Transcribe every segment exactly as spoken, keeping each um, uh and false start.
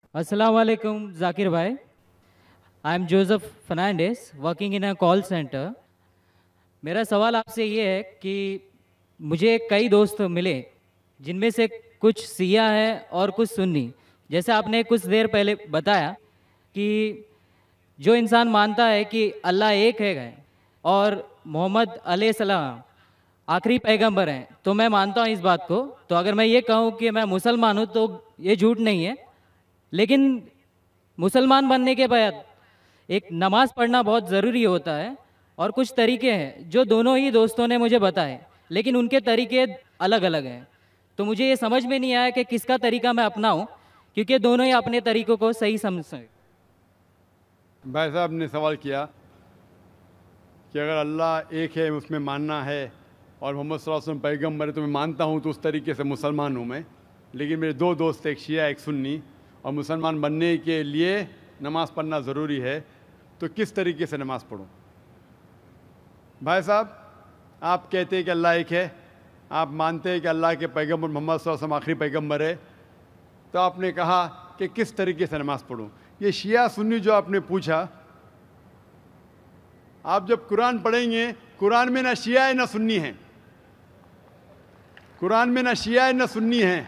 Assalamu alaikum, Zakir bhai. I am Joseph Fernandez, working in a call center. मेरा सवाल आपसे ये है कि मुझे कई दोस्त मिले जिनमें से कुछ सिया है और कुछ सुन्नी। जैसे आपने कुछ देर पहले बताया कि जो इंसान मानता है कि अल्लाह एक है और मोहम्मद अलैहिस्सलाम आखिरी पैगंबर हैं, तो मैं मानता हूँ इस बात को। तो अगर मैं ये कहूँ कि मैं मुसलमान हूँ तो ये झूठ नहीं है। लेकिन मुसलमान बनने के बाद एक नमाज़ पढ़ना बहुत ज़रूरी होता है और कुछ तरीके हैं जो दोनों ही दोस्तों ने मुझे बताए, लेकिन उनके तरीके अलग अलग हैं। तो मुझे ये समझ में नहीं आया कि किसका तरीका मैं अपनाऊं, क्योंकि दोनों ही अपने तरीकों को सही समझते हैं। भाई साहब ने सवाल किया कि अगर अल्लाह एक है उसमें मानना है और मोहम्मद सल्लल्लाहु अलैहि वसल्लम पैगम्बर है तो मैं मानता हूँ, तो उस तरीके से मुसलमान हूँ मैं। लेकिन मेरे दो दोस्त, एक शिया एक सुन्नी, और मुसलमान बनने के लिए नमाज़ पढ़ना ज़रूरी है, तो किस तरीके से नमाज़ पढ़ूँ? भाई साहब, आप कहते हैं कि अल्लाह एक है, आप मानते हैं कि अल्लाह के पैगम्बर मोहम्मद सल्लल्लाहु अलैहि वसल्लम आखिरी पैगम्बर है, तो आपने कहा कि किस तरीके से नमाज़ पढ़ूँ। ये शिया सुन्नी जो आपने पूछा, आप जब कुरान पढ़ेंगे, कुरान में ना शिया है ना सुन्नी है, कुरान में ना शिया है ना सुन्नी है।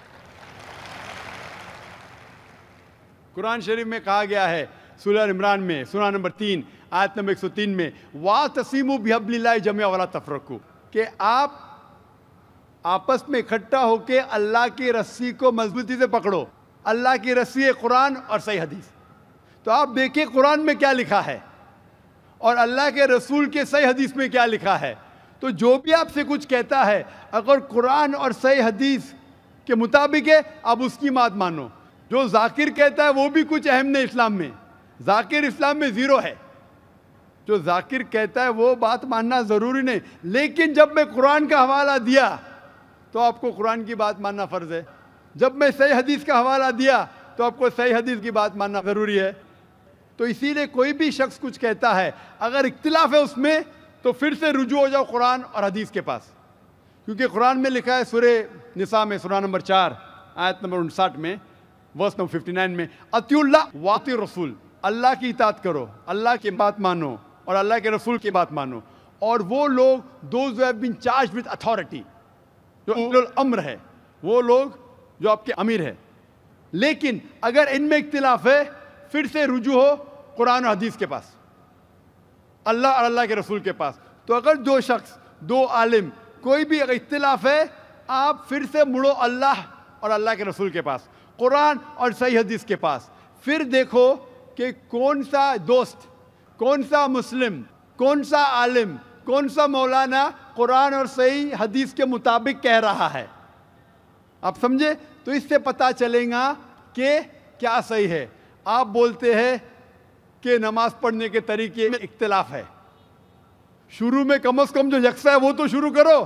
कुरान शरीफ में कहा गया है सूरह इमरान में, सूरह नंबर तीन आयत नंबर एक सौ तीन में, वा तसीमु बिहब्लिल्लाहि जमिया वला तफरकू, कि आप आपस में इकट्ठा होकर अल्लाह की रस्सी को मजबूती से पकड़ो। अल्लाह की रस्सी है कुरान और सही हदीस। तो आप देखिए कुरान में क्या लिखा है और अल्लाह के रसूल के सही हदीस में क्या लिखा है। तो जो भी आपसे कुछ कहता है, अगर कुरान और सही हदीस के मुताबिक है, आप उसकी बात मानो। जो जाकिर कहता है वो भी कुछ अहम नहीं इस्लाम में, जाकिर इस्लाम में ज़ीरो है। जो जाकिर कहता है वो बात मानना ज़रूरी नहीं, लेकिन जब मैं कुरान का हवाला दिया तो आपको कुरान की बात मानना फ़र्ज़ है। जब मैं सही हदीस का हवाला दिया तो आपको सही हदीस की बात मानना ज़रूरी है। तो इसीलिए कोई भी शख्स कुछ कहता है, अगर इख्तिलाफ है उसमें, तो फिर से रुजू हो जाओ कुरान और हदीस के पास, क्योंकि कुरान में लिखा है सूरह निसा में, सूरह नंबर चार आयत नंबर उनसठ में, वर्स नंबर उनसठ में, अतिउल्लाह वाति रसूल, अल्लाह की इताअत करो, अल्लाह की बात मानो और अल्लाह के रसूल की बात मानो। और वो लोग those who have been charged with authority, जो उलुल अम्र है, वो लोग जो आपके अमीर है। लेकिन अगर इनमें इख्तिलाफ है, फिर से रुजू हो कुरान और हदीस के पास, अल्लाह और अल्लाह के रसूल के पास। तो अगर दो शख्स, दो आलिम, कोई भी अगर इख्तिलाफ है, आप फिर से मुड़ो अल्लाह और अल्लाह के रसूल के पास, कुरान और सही हदीस के पास। फिर देखो कि कौन सा दोस्त, कौन सा मुस्लिम, कौन सा आलिम, कौन सा मौलाना कुरान और सही हदीस के मुताबिक कह रहा है। आप समझे? तो इससे पता चलेगा कि क्या सही है। आप बोलते हैं कि नमाज पढ़ने के तरीके में इख्तिलाफ है, शुरू में कम से कम जो यकसा है वो तो शुरू करो।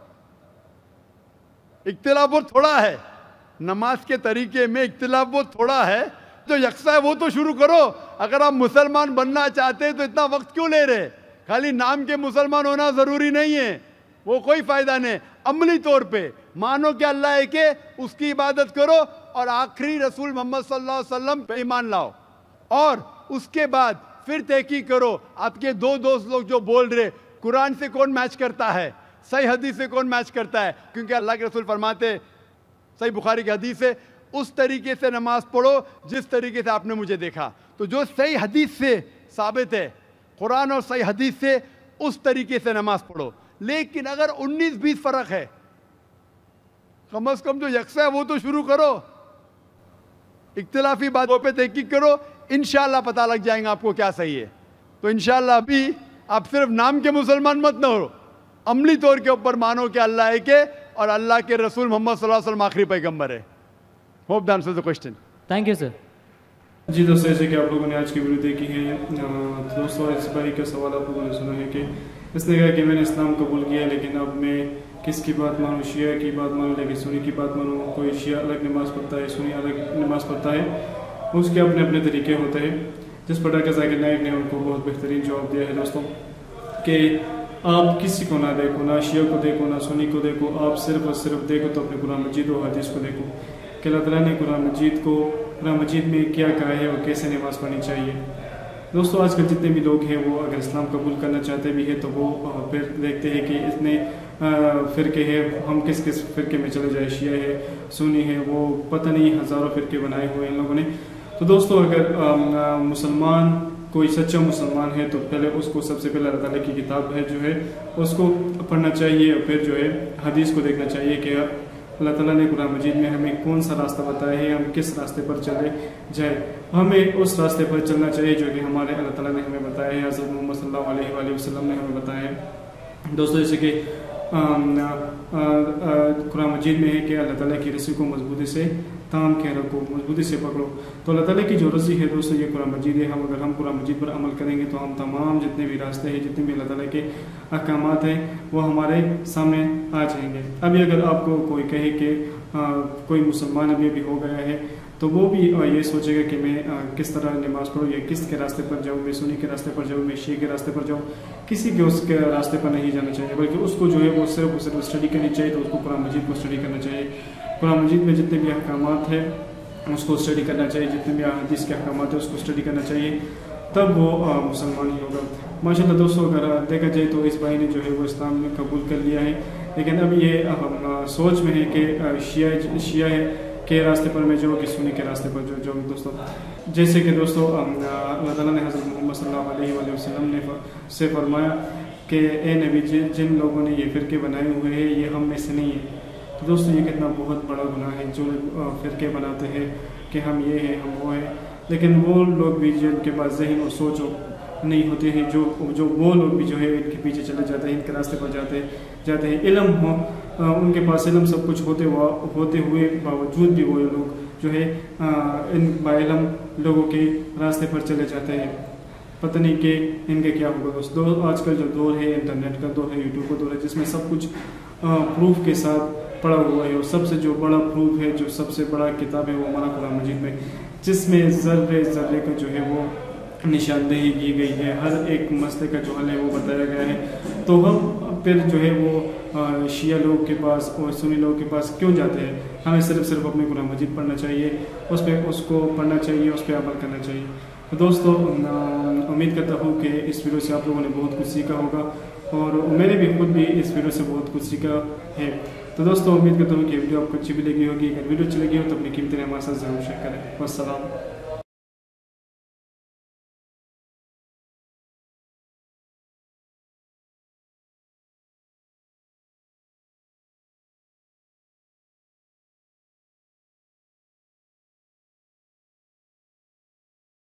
इख्तिलाफ बहुत थोड़ा है, नमाज के तरीके में इख्तिलाफ बहुत थोड़ा है, जो यकसा है वो तो शुरू करो। अगर आप मुसलमान बनना चाहते हैं तो इतना वक्त क्यों ले रहे? खाली नाम के मुसलमान होना ज़रूरी नहीं है, वो कोई फ़ायदा नहीं। अमली तौर पे मानो कि अल्लाह एक है, उसकी इबादत करो और आखिरी रसूल मोहम्मद सल्लल्लाहु अलैहि वसल्लम पे ईमान लाओ। और उसके बाद फिर तहकीक करो, आपके दो दोस्त लोग जो बोल रहे कुरान से कौन मैच करता है, सही हदीस से कौन मैच करता है, क्योंकि अल्लाह के रसूल फरमाते, सही बुखारी की हदीस है, उस तरीके से नमाज पढ़ो जिस तरीके से आपने मुझे देखा। तो जो सही हदीस से साबित है, कुरान और सही हदीस से, उस तरीके से नमाज पढ़ो। लेकिन अगर उन्नीस बीस फ़र्क है, कम से कम जो यकसा है वो तो शुरू करो। इख्तिलाफी बातों पे तहकीक करो, इंशाअल्लाह पता लग जाएगा आपको क्या सही है। तो इंशाअल्लाह अभी आप सिर्फ नाम के मुसलमान मत न हो, अमली तौर के ऊपर मानो कि अल्लाह एक है और अल्लाह के रसूल मोहम्मद सल्लल्लाहु अलैहि वसल्लम आखिरी पैगंबर है। Hope that answers the question. Thank you sir. जी दोस्तों, जैसे कि आप लोगों ने आज की वीडियो देखी है, दोस्तों इस भाई का सवाल आप लोगों ने सुना है कि इसने कहा कि मैंने इस्लाम कबूल किया, लेकिन अब मैं किसकी बात मानूँ, शिया की बात मानूँ लेकिन सुन्नी की बात मानूँ। कोई शिया अलग नमाज़ पढ़ता है, सुन्नी अलग नमाज़ पढ़ता है, उसके अपने अपने तरीके होते हैं। जिस पर के जाकिर नाइक ने उनको बहुत बेहतरीन जवाब दिया है दोस्तों, कि आप किसी को ना देखो, ना शिया को देखो, ना सुन्नी को देखो, आप सिर्फ और सिर्फ देखो तो अपने कुरान मजीद और हदीस को देखो कि अल्लाह ताला ने कुरान मजीद को قرآن مجید میں کیا کہا ہے اور کیسے نماز پڑھنی چاہیے۔ دوستو آج کل جتنے بھی لوگ ہیں وہ اگر اسلام قبول کرنا چاہتے بھی ہیں تو وہ پھر دیکھتے ہیں کہ اتنے فرقے ہیں، ہم کس کس فرقے میں چلے جائے، شیعہ ہے، سنی ہے، وہ پتہ نہیں ہزاروں فرقے بنائے ہوئے ان لوگوں نے۔ تو دوستو اگر مسلمان کوئی سچا مسلمان ہے تو پہلے اس کو سب سے پہلے اللہ تعالیٰ کی کتاب ہے جو ہے اس کو پڑھنا چاہیے، اور پھر جو ہے حدیث کو دیکھنا چاہیے کہ اللہ تعالیٰ نے قرآن مجید میں ہمیں کون سا راستہ بتایا ہے، ہم کس راستے پر چلے جائے، ہمیں اس راستے پر چلنا چاہیے جو کہ ہمارے اللہ تعالیٰ نے ہمیں بتایا ہے، حضرت محمد صلی اللہ علیہ وآلہ وسلم نے ہمیں بتایا ہے۔ دوستو جیسے کہ قرآن مجید میں ہے کہ اللہ تعالیٰ کی رسی کو مضبوطی سے تام کے رکھو، مضبوطی سے پکڑو۔ تو اللہ تعالیٰ کی جو رسی ہے دوستو یہ قرآن مجید ہے، ہم اگر ہم قرآن مجید پر عمل کریں گے تو ہم تمام جتنے بھی راستے ہیں، جتنے بھی اللہ تعالیٰ کے احکامات ہیں وہ ہمارے سامنے آ جائیں گے۔ ابھی اگر آپ کو کوئی کہے کہ کوئی مسلمان ابھی بھی ہو گیا ہے تو وہ بھی یہ سوچے گا کہ میں کس طرح نماز پڑھوں، یا کس کے راستے پر جاؤں، میں سنی کے راستے پر جاؤں، میں شیعہ کے راستے پر جاؤں، کسی کے اس کے راستے پر نہیں جانا چاہیے، بلکہ اس کو جو ہے وہ صرف صرف اسٹڈی کرنی چاہیے۔ تو اس کو قرآن مجید کو اسٹڈی کرنا چاہیے، قرآن مجید میں جتنے بھی احکامات ہیں اس کو اسٹڈی کرنا چاہیے، جتنے بھی حدیث کے احکامات ہیں اس کو اسٹڈی کرنا چاہیے، تب وہ مسلمان ہی ہوگا۔ ماشاء اللہ دوستو اگر دیکھا جائے تو اس بھائی نے جو ہے وہ اسلام میں قبول کر لیا ہے، لیکن اب یہ سوچ میں ہے کہ شیعہ شیعہ کے راستے پر میں جاؤں کہ سنی کے راستے پر جو جاؤں۔ دوستو جیسے کہ دوستو اللہ تعالیٰ نے حضرت محمد صلی اللہ علیہ وآلہ وسلم نے سے فرمایا کہ اے نبی جن لوگوں نے یہ فرقے بنائے ہوئے ہیں یہ ہم میں سے نہیں ہے۔ تو دوستو یہ کتنا بہت بڑا گناہ ہے جو فرقے بناتے ہیں کہ ہم یہ ہیں ہم وہ ہیں، لیکن وہ لوگ بھی جن کے پاس ذہن اور سوچ نہیں ہوتے ہیں، جو جو وہ لوگ بھی جو ہے ان کے پیچھے چلے جاتے ہیں، ان کے راستے پر جاتے جاتے ہیں، علم ہو ان کے پاس، علم سب کچھ ہوتے ہوتے ہوئے باوجود بھی وہ لوگ جو ہے ان با علم لوگوں کے راستے پر چلے جاتے ہیں، پتہ نہیں کہ ان کے کیا ہوگا۔ دوستو آج کل جو دور ہے انٹرنیٹ کا دور ہے، یوٹیوب کا دور ہے، جس میں سب کچھ پروف کے ساتھ پڑا ہوا ہے، اور سب سے جو بڑا پروف ہے، جو سب سے بڑا کتاب ہے وہ ہمارا قرآن مجید میں، جس میں ذرے ذرے کا جو ہے وہ نشاندہی کی گئی ہے، ہر ایک مسئلے کا جو حل ہے وہ بتایا گیا ہے۔ تو ہم پھر جو ہے وہ شیعہ لوگ کے پاس اور سنی لوگوں کے پاس کیوں جاتے ہیں؟ ہمیں صرف صرف اپنے قرآن مجید پڑھنا چاہیے، اس پہ اس کو پڑھنا چاہیے، اس پہ عمل کرنا چاہیے۔ تو دوستو امید کرتا ہوں کہ اس ویڈیو سے آپ لوگوں نے بہت کچھ سیکھا ہوگا، اور میں نے بھی خود بھی اس ویڈیو سے بہت کچھ سیکھا ہے۔ تو دوستو امید کرتا ہوں کہ ویڈیو آپ کو اچھی بھی لگی ہوگی، اگر ویڈیو اچھی لگی ہو تو اپنی قیمتی رائے ہمارے ساتھ ضرور شیئر کریں۔ والسلام۔